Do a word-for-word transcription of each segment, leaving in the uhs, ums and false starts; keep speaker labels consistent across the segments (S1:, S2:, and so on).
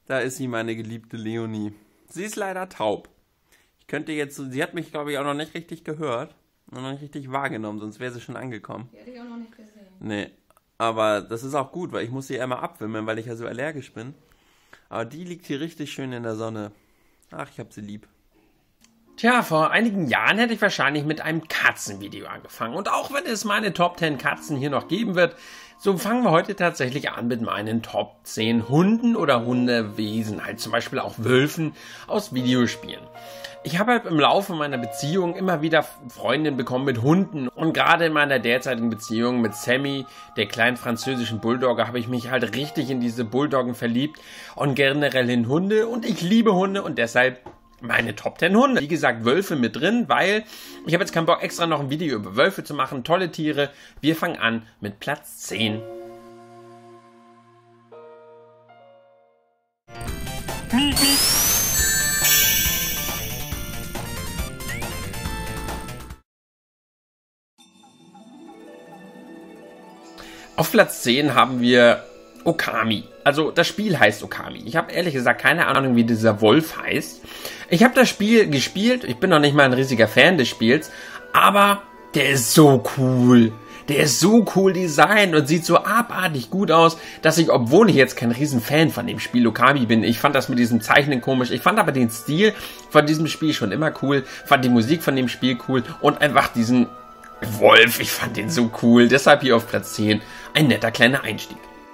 S1: Da ist sie, meine geliebte Leonie. Sie ist leider taub. Ich könnte jetzt, sie hat mich, glaube ich, auch noch nicht richtig gehört. Noch nicht richtig wahrgenommen, sonst wäre sie schon angekommen.
S2: Die hätte ich auch noch nicht gesehen.
S1: Nee, aber das ist auch gut, weil ich muss sie immer abwimmeln, weil ich ja so allergisch bin. Aber die liegt hier richtig schön in der Sonne. Ach, ich hab sie lieb.
S3: Tja, vor einigen Jahren hätte ich wahrscheinlich mit einem Katzenvideo angefangen. Und auch wenn es meine Top zehn Katzen hier noch geben wird, so fangen wir heute tatsächlich an mit meinen Top zehn Hunden oder Hundewesen, halt zum Beispiel auch Wölfen aus Videospielen. Ich habe halt im Laufe meiner Beziehung immer wieder Freundinnen bekommen mit Hunden und gerade in meiner derzeitigen Beziehung mit Sammy, der kleinen französischen Bulldogge, habe ich mich halt richtig in diese Bulldoggen verliebt und generell in Hunde und ich liebe Hunde und deshalb meine Top zehn Hunde. Wie gesagt, Wölfe mit drin, weil ich habe jetzt keinen Bock extra noch ein Video über Wölfe zu machen. Tolle Tiere. Wir fangen an mit Platz zehn. Auf Platz zehn haben wir Okami. Also das Spiel heißt Okami. Ich habe ehrlich gesagt keine Ahnung, wie dieser Wolf heißt. Ich habe das Spiel gespielt. Ich bin noch nicht mal ein riesiger Fan des Spiels. Aber der ist so cool. Der ist so cool designt und sieht so abartig gut aus, dass ich, obwohl ich jetzt kein riesen Fan von dem Spiel Okami bin, ich fand das mit diesem Zeichnen komisch. Ich fand aber den Stil von diesem Spiel schon immer cool. Fand die Musik von dem Spiel cool. Und einfach diesen Wolf, ich fand den so cool. Deshalb hier auf Platz zehn. Ein netter kleiner Einstieg.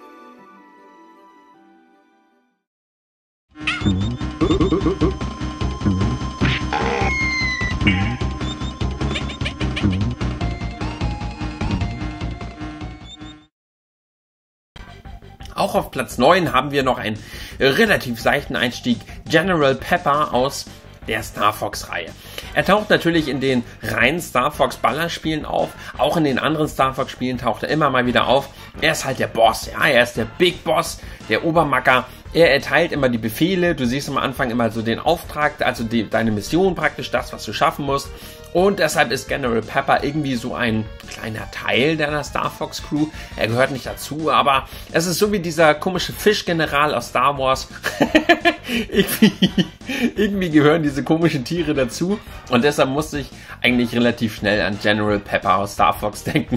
S3: Auch auf Platz neun haben wir noch einen relativ seichten Einstieg, General Pepper aus der Star Fox-Reihe. Er taucht natürlich in den reinen Star Fox-Ballerspielen auf, auch in den anderen Star Fox-Spielen taucht er immer mal wieder auf. Er ist halt der Boss, ja, er ist der Big Boss, der Obermacker. Er erteilt immer die Befehle, du siehst am Anfang immer so den Auftrag, also die, deine Mission praktisch, das, was du schaffen musst. Und deshalb ist General Pepper irgendwie so ein kleiner Teil deiner Star Fox Crew. Er gehört nicht dazu, aber es ist so wie dieser komische Fischgeneral aus Star Wars. irgendwie, irgendwie gehören diese komischen Tiere dazu. Und deshalb musste ich eigentlich relativ schnell an General Pepper aus Star Fox denken.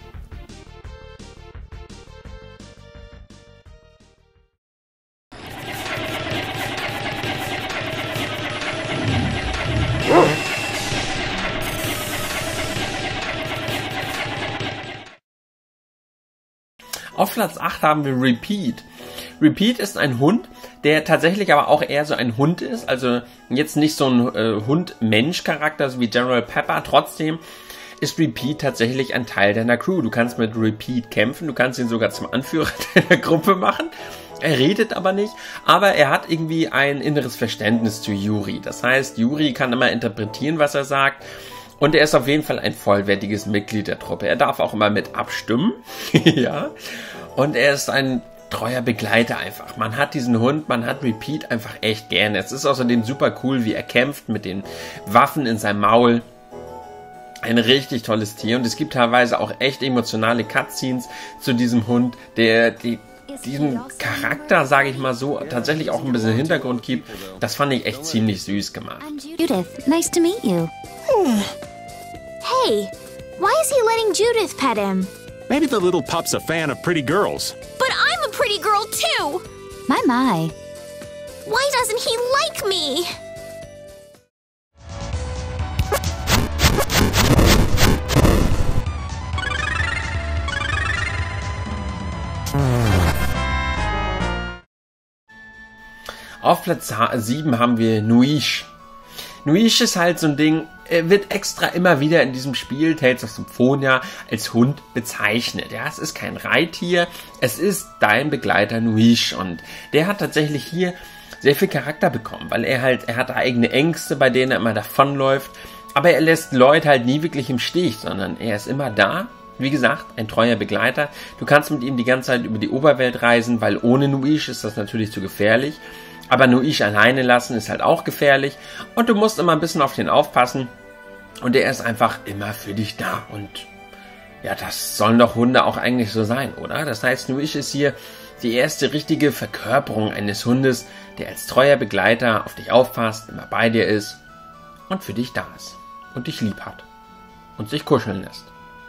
S3: Auf Platz acht haben wir Repeat. Repeat ist ein Hund, der tatsächlich aber auch eher so ein Hund ist. Also jetzt nicht so ein äh, Hund-Mensch-Charakter so wie General Pepper. Trotzdem ist Repeat tatsächlich ein Teil deiner Crew. Du kannst mit Repeat kämpfen. Du kannst ihn sogar zum Anführer deiner Gruppe machen. Er redet aber nicht, aber er hat irgendwie ein inneres Verständnis zu Yuri. Das heißt, Yuri kann immer interpretieren, was er sagt. Und er ist auf jeden Fall ein vollwertiges Mitglied der Truppe. Er darf auch immer mit abstimmen. ja. Und er ist ein treuer Begleiter einfach. Man hat diesen Hund, man hat Repeat einfach echt gerne. Es ist außerdem super cool, wie er kämpft mit den Waffen in seinem Maul. Ein richtig tolles Tier. Und es gibt teilweise auch echt emotionale Cutscenes zu diesem Hund, der die diesem Charakter, sage ich mal so, tatsächlich auch ein bisschen Hintergrund gibt. Das fand ich echt ziemlich süß gemacht.
S4: Judith, nice to meet you. Hey, why is he letting Judith pet him?
S5: Maybe the little pup's a fan of pretty girls.
S4: But I'm a pretty girl too! My, my. Why doesn't he like me?
S3: Auf Platz sieben haben wir Nuish. Nuish ist halt so ein Ding, er wird extra immer wieder in diesem Spiel Tales of Symphonia als Hund bezeichnet. Ja, es ist kein Reittier, es ist dein Begleiter Nuish und der hat tatsächlich hier sehr viel Charakter bekommen, weil er halt, er hat eigene Ängste, bei denen er immer davonläuft, aber er lässt Leute halt nie wirklich im Stich, sondern er ist immer da. Wie gesagt, ein treuer Begleiter. Du kannst mit ihm die ganze Zeit über die Oberwelt reisen, weil ohne Nuish ist das natürlich zu gefährlich. Aber Nuish alleine lassen ist halt auch gefährlich. Und du musst immer ein bisschen auf den aufpassen. Und er ist einfach immer für dich da. Und ja, das sollen doch Hunde auch eigentlich so sein, oder? Das heißt, Nowish ist hier die erste richtige Verkörperung eines Hundes, der als treuer Begleiter auf dich aufpasst, immer bei dir ist und für dich da ist und dich lieb hat und sich kuscheln lässt.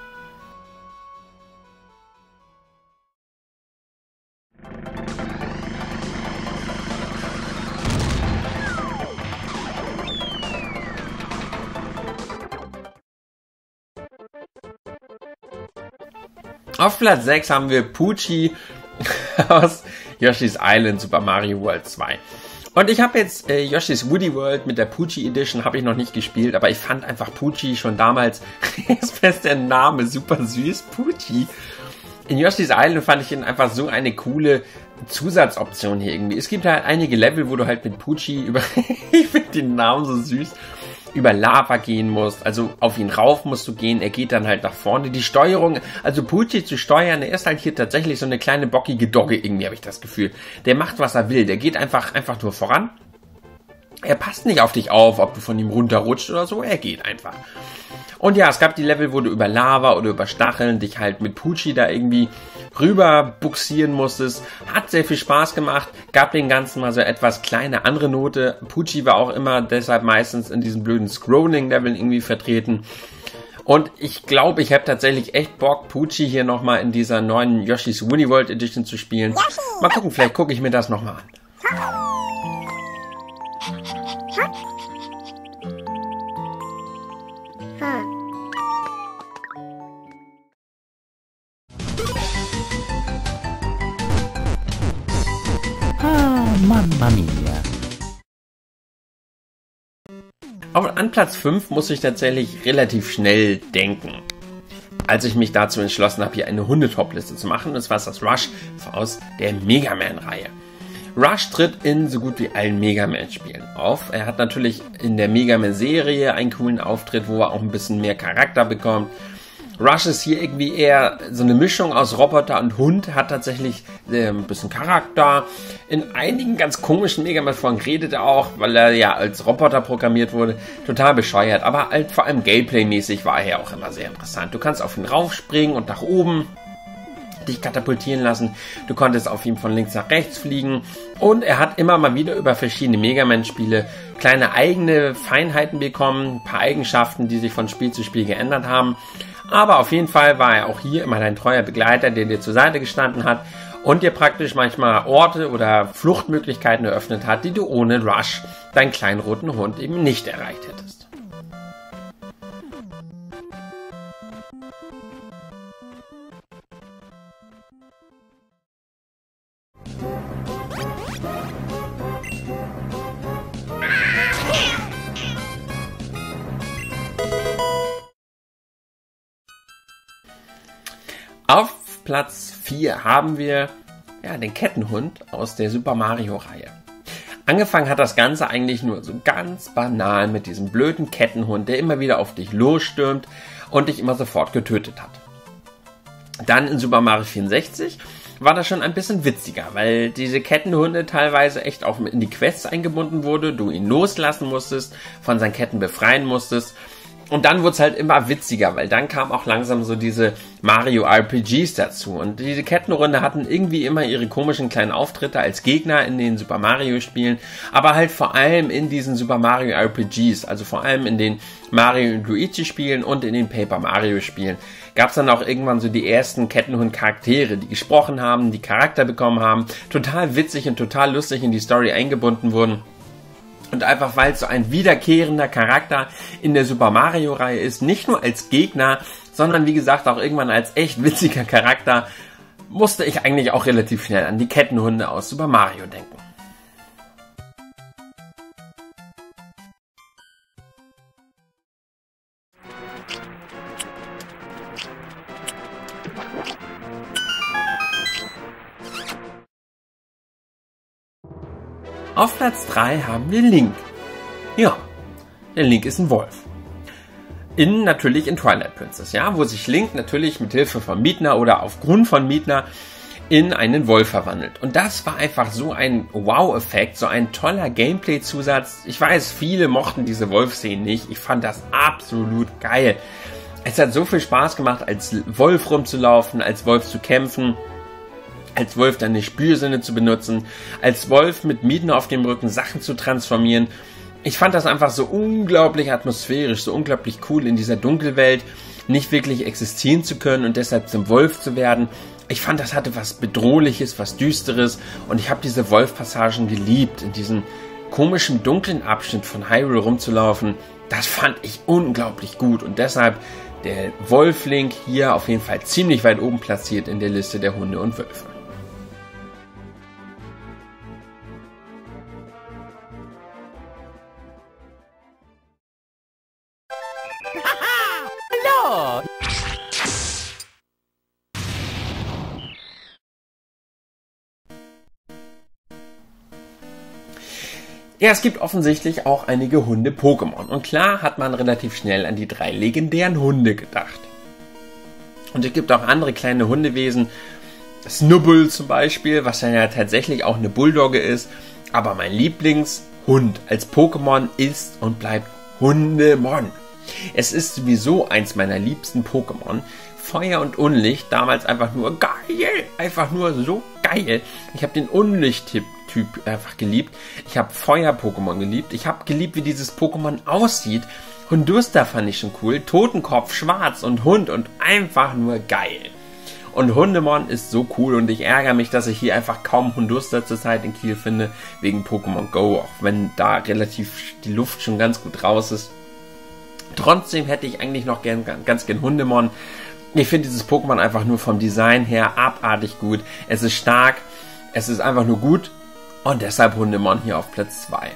S3: Auf Platz sechs haben wir Poochie aus Yoshi's Island Super Mario World zwei. Und ich habe jetzt äh, Yoshi's Woody World mit der Poochie Edition habe ich noch nicht gespielt, aber ich fand einfach Poochie schon damals, ist fest der Name, super süß, Poochie. In Yoshi's Island fand ich ihn einfach so eine coole Zusatzoption hier irgendwie. Es gibt halt einige Level, wo du halt mit Poochie über, ich finde den Namen so süß, über Lava gehen musst, also auf ihn rauf musst du gehen, er geht dann halt nach vorne. Die Steuerung, also Poochie zu steuern, der ist halt hier tatsächlich so eine kleine bockige Dogge, irgendwie habe ich das Gefühl. Der macht, was er will, der geht einfach, einfach nur voran. Er passt nicht auf dich auf, ob du von ihm runterrutscht oder so, er geht einfach. Und ja, es gab die Level, wo du über Lava oder über Stacheln dich halt mit Poochie da irgendwie rüber buxieren musstest. Hat sehr viel Spaß gemacht, gab den Ganzen mal so etwas kleine andere Note. Poochie war auch immer deshalb meistens in diesen blöden Scrolling-Leveln irgendwie vertreten. Und ich glaube, ich habe tatsächlich echt Bock, Poochie hier nochmal in dieser neuen Yoshi's Woody World Edition zu spielen. Mal gucken, vielleicht gucke ich mir das nochmal an.
S2: Mamma mia.
S3: Auf, an Platz fünf muss ich tatsächlich relativ schnell denken, als ich mich dazu entschlossen habe, hier eine Hundetop-Liste zu machen. Das war das Rush aus der Mega Man-Reihe. Rush tritt in so gut wie allen Mega Man-Spielen auf. Er hat natürlich in der Mega Man-Serie einen coolen Auftritt, wo er auch ein bisschen mehr Charakter bekommt. Rush ist hier irgendwie eher so eine Mischung aus Roboter und Hund, hat tatsächlich äh, ein bisschen Charakter. In einigen ganz komischen Mega Man-Folgen redet er auch, weil er ja als Roboter programmiert wurde. Total bescheuert, aber halt vor allem Gameplay-mäßig war er ja auch immer sehr interessant. Du kannst auf ihn raufspringen und nach oben dich katapultieren lassen. Du konntest auf ihm von links nach rechts fliegen. Und er hat immer mal wieder über verschiedene Mega Man-Spiele kleine eigene Feinheiten bekommen, ein paar Eigenschaften, die sich von Spiel zu Spiel geändert haben. Aber auf jeden Fall war er auch hier immer dein treuer Begleiter, der dir zur Seite gestanden hat und dir praktisch manchmal Orte oder Fluchtmöglichkeiten eröffnet hat, die du ohne Rush, deinen kleinen roten Hund, eben nicht erreicht hättest. Auf Platz vier haben wir ja, den Kettenhund aus der Super Mario-Reihe. Angefangen hat das Ganze eigentlich nur so ganz banal mit diesem blöden Kettenhund, der immer wieder auf dich losstürmt und dich immer sofort getötet hat. Dann in Super Mario vierundsechzig war das schon ein bisschen witziger, weil diese Kettenhunde teilweise echt auch in die Quests eingebunden wurde, du ihn loslassen musstest, von seinen Ketten befreien musstest. Und dann wurde es halt immer witziger, weil dann kamen auch langsam so diese Mario R P Gs dazu. Und diese Kettenhunde hatten irgendwie immer ihre komischen kleinen Auftritte als Gegner in den Super Mario Spielen, aber halt vor allem in diesen Super Mario R P Gs, also vor allem in den Mario und Luigi Spielen und in den Paper Mario Spielen, gab es dann auch irgendwann so die ersten Kettenhund-Charaktere, die gesprochen haben, die Charakter bekommen haben, total witzig und total lustig in die Story eingebunden wurden. Und einfach, weil es so ein wiederkehrender Charakter in der Super Mario-Reihe ist, nicht nur als Gegner, sondern wie gesagt auch irgendwann als echt witziger Charakter, musste ich eigentlich auch relativ schnell an die Kettenhunde aus Super Mario denken. Auf Platz drei haben wir Link. Ja, der Link ist ein Wolf. In, natürlich in Twilight Princess, ja, wo sich Link natürlich mit Hilfe von Midna oder aufgrund von Midna in einen Wolf verwandelt. Und das war einfach so ein Wow-Effekt, so ein toller Gameplay-Zusatz. Ich weiß, viele mochten diese Wolf-Szenen nicht. Ich fand das absolut geil. Es hat so viel Spaß gemacht, als Wolf rumzulaufen, als Wolf zu kämpfen, als Wolf deine Spürsinne zu benutzen, als Wolf mit Mieten auf dem Rücken Sachen zu transformieren. Ich fand das einfach so unglaublich atmosphärisch, so unglaublich cool, in dieser Dunkelwelt nicht wirklich existieren zu können und deshalb zum Wolf zu werden. Ich fand, das hatte was Bedrohliches, was Düsteres und ich habe diese Wolf-Passagen geliebt, in diesem komischen, dunklen Abschnitt von Hyrule rumzulaufen. Das fand ich unglaublich gut und deshalb der Wolf-Link hier auf jeden Fall ziemlich weit oben platziert in der Liste der Hunde und Wölfe. Ja, es gibt offensichtlich auch einige Hunde-Pokémon. Und klar hat man relativ schnell an die drei legendären Hunde gedacht. Und es gibt auch andere kleine Hundewesen. Snubbull zum Beispiel, was dann ja tatsächlich auch eine Bulldogge ist. Aber mein Lieblingshund als Pokémon ist und bleibt Hundemon. Es ist sowieso eins meiner liebsten Pokémon. Feuer und Unlicht, damals einfach nur geil. Einfach nur so geil. Ich habe den Unlicht-Typ einfach geliebt. Ich habe Feuer-Pokémon geliebt. Ich habe geliebt, wie dieses Pokémon aussieht. Hunduster fand ich schon cool. Totenkopf, schwarz und Hund und einfach nur geil. Und Hundemon ist so cool und ich ärgere mich, dass ich hier einfach kaum Hunduster zurzeit in Kiel finde, wegen Pokémon Go, auch wenn da relativ die Luft schon ganz gut raus ist. Trotzdem hätte ich eigentlich noch gern, ganz gern Hundemon. Ich finde dieses Pokémon einfach nur vom Design her abartig gut. Es ist stark, es ist einfach nur gut und deshalb Hundemon hier auf Platz zwei.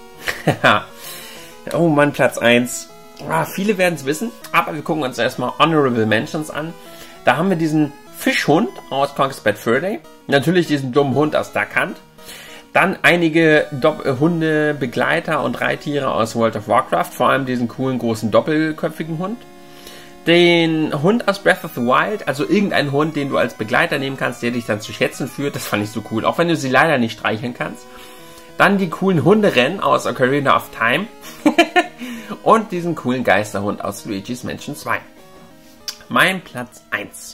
S3: Oh Mann, Platz eins. Ah, viele werden es wissen, aber wir gucken uns erstmal Honorable Mentions an. Da haben wir diesen Fischhund aus Conker's Bad Fur Day. Natürlich diesen dummen Hund aus Duck Hunt. Dann einige Dopp- Hunde, Begleiter und Reittiere aus World of Warcraft. Vor allem diesen coolen, großen, doppelköpfigen Hund. Den Hund aus Breath of the Wild. Also irgendein Hund, den du als Begleiter nehmen kannst, der dich dann zu schätzen führt. Das fand ich so cool. Auch wenn du sie leider nicht streicheln kannst. Dann die coolen Hunderennen aus Ocarina of Time. Und diesen coolen Geisterhund aus Luigi's Mansion zwei. Mein Platz eins.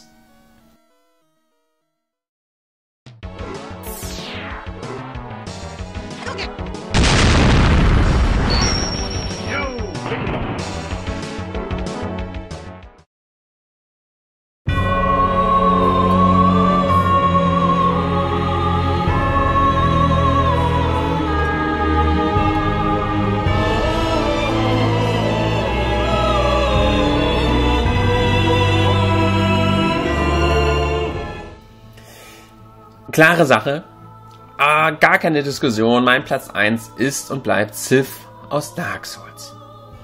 S3: Klare Sache, ah, gar keine Diskussion, mein Platz eins ist und bleibt Sif aus Dark Souls.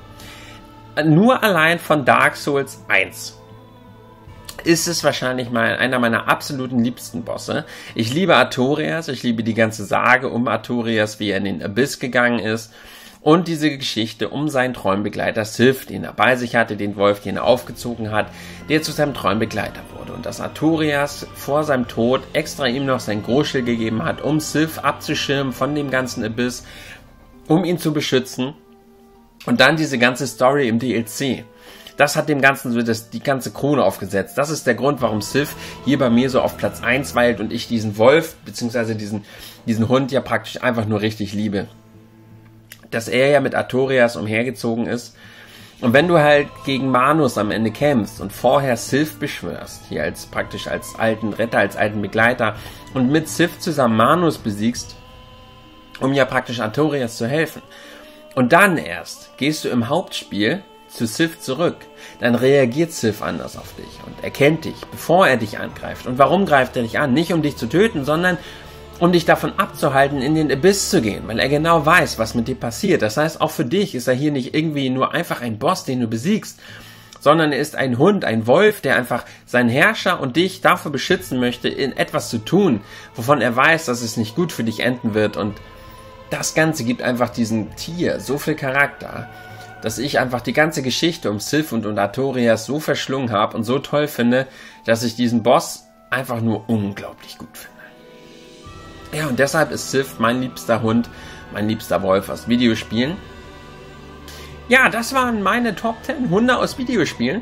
S3: Nur allein von Dark Souls eins ist es wahrscheinlich mal einer meiner absoluten liebsten Bosse. Ich liebe Artorias, ich liebe die ganze Sage um Artorias, wie er in den Abyss gegangen ist. Und diese Geschichte um seinen Träumbegleiter Sif, den er bei sich hatte, den Wolf, den er aufgezogen hat, der zu seinem Träumbegleiter wurde. Und dass Artorias vor seinem Tod extra ihm noch sein Großschild gegeben hat, um Sif abzuschirmen von dem ganzen Abyss, um ihn zu beschützen. Und dann diese ganze Story im D L C. Das hat dem Ganzen so das, die ganze Krone aufgesetzt. Das ist der Grund, warum Sif hier bei mir so auf Platz eins weilt und ich diesen Wolf, beziehungsweise diesen, diesen Hund ja praktisch einfach nur richtig liebe. Dass er ja mit Artorias umhergezogen ist. Und wenn du halt gegen Manus am Ende kämpfst und vorher Sif beschwörst, hier als praktisch als alten Retter, als alten Begleiter, und mit Sif zusammen Manus besiegst, um ja praktisch Artorias zu helfen, und dann erst gehst du im Hauptspiel zu Sif zurück, dann reagiert Sif anders auf dich und erkennt dich, bevor er dich angreift. Und warum greift er dich an? Nicht um dich zu töten, sondern um dich davon abzuhalten, in den Abyss zu gehen, weil er genau weiß, was mit dir passiert. Das heißt, auch für dich ist er hier nicht irgendwie nur einfach ein Boss, den du besiegst, sondern er ist ein Hund, ein Wolf, der einfach seinen Herrscher und dich davor beschützen möchte, in etwas zu tun, wovon er weiß, dass es nicht gut für dich enden wird. Und das Ganze gibt einfach diesem Tier so viel Charakter, dass ich einfach die ganze Geschichte um Sif und, und Artorias so verschlungen habe und so toll finde, dass ich diesen Boss einfach nur unglaublich gut finde. Ja, und deshalb ist Sif mein liebster Hund, mein liebster Wolf aus Videospielen. Ja, das waren meine Top zehn Hunde aus Videospielen.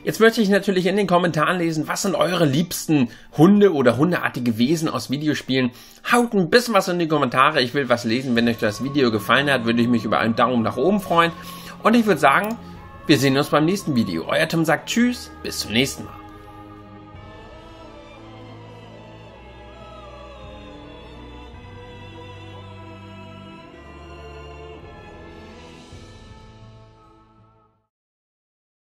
S3: Jetzt möchte ich natürlich in den Kommentaren lesen, was sind eure liebsten Hunde oder hundeartige Wesen aus Videospielen? Haut ein bisschen was in die Kommentare, ich will was lesen. Wenn euch das Video gefallen hat, würde ich mich über einen Daumen nach oben freuen. Und ich würde sagen, wir sehen uns beim nächsten Video. Euer Tim sagt Tschüss, bis zum nächsten Mal.